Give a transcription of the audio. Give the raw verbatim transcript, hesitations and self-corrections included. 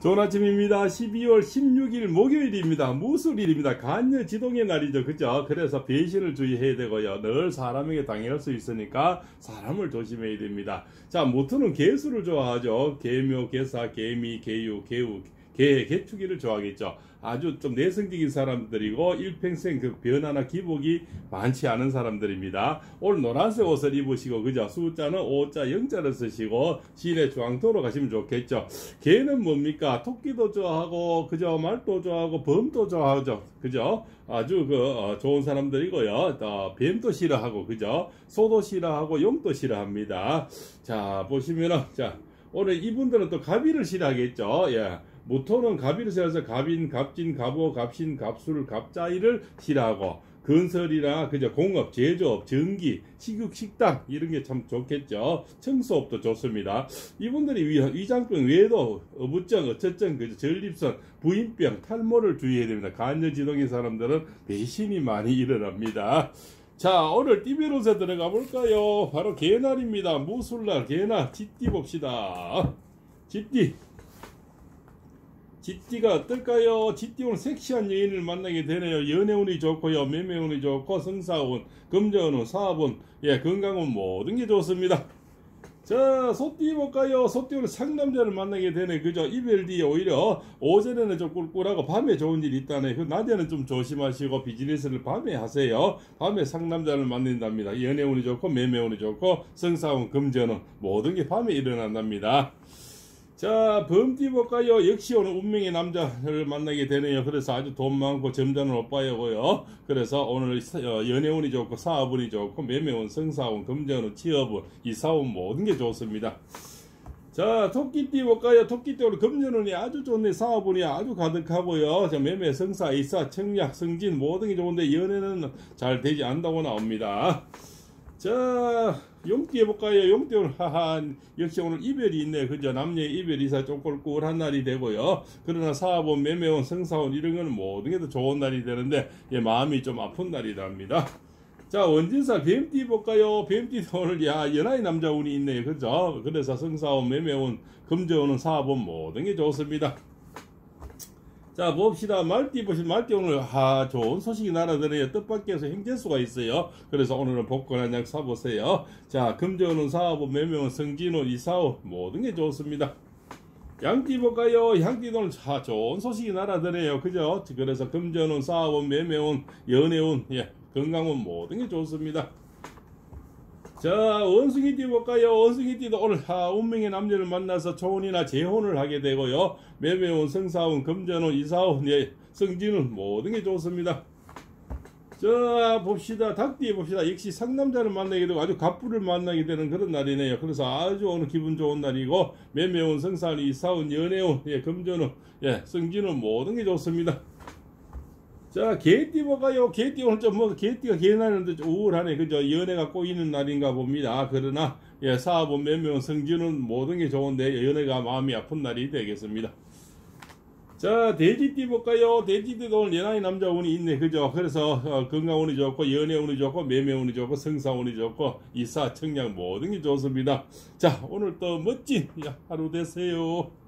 좋은 아침입니다. 십이월 십육일 목요일입니다. 무술일입니다. 간여지동의 날이죠. 그죠? 그래서 배신을 주의해야 되고요. 늘 사람에게 당할 수 있으니까 사람을 조심해야 됩니다. 자, 모토는 개수를 좋아하죠. 개묘, 개사, 개미, 개유, 개우, 개, 개축일을 좋아하겠죠. 아주 좀 내성적인 사람들이고 일평생 그 변화나 기복이 많지 않은 사람들입니다. 오늘 노란색 옷을 입으시고 그죠? 숫자는 오자, 영자를 쓰시고 시내 중앙도로 가시면 좋겠죠. 개는 뭡니까? 토끼도 좋아하고 그죠? 말도 좋아하고 범도 좋아하죠. 그죠? 아주 그 어, 좋은 사람들이고요. 또 뱀도 싫어하고 그죠? 소도 싫어하고 용도 싫어합니다. 자, 보시면은 자, 오늘 이분들은 또 가비를 싫어하겠죠. 예. 모토는 가비를 싫어해서 갑인, 갑진, 갑오, 갑신, 갑술, 갑자이를 싫어하고 건설이나 그저 공업, 제조업, 전기, 식육, 식당 이런 게 참 좋겠죠. 청소업도 좋습니다. 이분들이 위, 위장병 외에도 어부증, 어처증, 그저 전립선, 부인병, 탈모를 주의해야 됩니다. 간여지동의 사람들은 배신이 많이 일어납니다. 자, 오늘 띠별옷에 들어가 볼까요? 바로 개날입니다. 무술날 개날 쥐띠 봅시다. 쥐띠 쥐띠가 어떨까요? 쥐띠 오늘 섹시한 여인을 만나게 되네요. 연애운이 좋고요. 매매운이 좋고 성사운, 금전운, 사업운, 예, 건강운 모든 게 좋습니다. 자, 소띠 볼까요? 소띠 오늘 상남자를 만나게 되네. 그죠? 이별 뒤에 오히려 오전에는 좀 꿀꿀하고 밤에 좋은 일이 있다네. 그 낮에는 좀 조심하시고 비즈니스를 밤에 하세요. 밤에 상남자를 만난답니다. 연애운이 좋고 매매운이 좋고 성사운, 금전운 모든 게 밤에 일어난답니다. 자, 범띠 볼까요? 역시 오늘 운명의 남자를 만나게 되네요. 그래서 아주 돈 많고 점잖은 오빠이고요. 그래서 오늘 연애운이 좋고 사업운이 좋고 매매운, 성사운, 금전운, 취업운, 이사운 모든 게 좋습니다. 자, 토끼띠 볼까요? 토끼띠 오늘 금전운이 아주 좋네. 사업운이 아주 가득하고요. 자, 매매, 성사, 이사, 청약, 승진 모든 게 좋은데 연애는 잘 되지 않다고 나옵니다. 자, 용띠 해볼까요? 용띠 오늘 하하 역시 오늘 이별이 있네. 그죠? 남녀의 이별 이사 좀 꿀꿀한 날이 되고요. 그러나 사업원, 매매원, 성사원 이런 거는 모든 게 더 좋은 날이 되는데 예, 마음이 좀 아픈 날이 답니다. 자, 원진사 뱀띠 볼까요? 뱀띠도 오늘 야 연하의 남자 운이 있네요. 그죠? 그래서 성사원, 매매원, 금전원, 사업원 모든 게 좋습니다. 자, 봅시다. 말띠 보시면 말띠 오늘 하 좋은 소식이 날아드네요. 뜻밖에서 행재수가 있어요. 그래서 오늘은 복권 한 장 사보세요. 자, 금전운, 사업운, 매매운, 성진운, 이사운 모든 게 좋습니다. 양띠 볼까요? 양띠도 오늘 하 좋은 소식이 날아드네요. 그죠? 그래서 금전운, 사업운, 매매운, 연애운, 예, 건강운 모든 게 좋습니다. 자, 원숭이띠 볼까요? 원숭이띠도 오늘 하, 운명의 남녀를 만나서 초혼이나 재혼을 하게 되고요. 매매운, 성사운, 금전운, 이사운, 예, 성진운 모든 게 좋습니다. 자, 봅시다. 닭띠 봅시다. 역시 상남자를 만나게 되고 아주 갑부를 만나게 되는 그런 날이네요. 그래서 아주 오늘 기분 좋은 날이고 매매운, 성사운, 이사운, 연애운, 예, 금전운, 예, 성진운 모든 게 좋습니다. 자, 개띠 볼까요? 개띠 오늘 좀 뭐 개띠가 개나는데 좀 우울하네. 그죠? 연애가 꼬이는 날인가 봅니다. 그러나 예, 사업은 매매운, 성진은 모든 게 좋은데 연애가 마음이 아픈 날이 되겠습니다. 자, 돼지띠 볼까요? 돼지띠도 오늘 연하의 남자 운이 있네. 그죠? 그래서 어, 건강운이 좋고 연애운이 좋고 매매운이 좋고 성사운이 좋고 이사, 청약 모든 게 좋습니다. 자, 오늘 또 멋진 하루 되세요.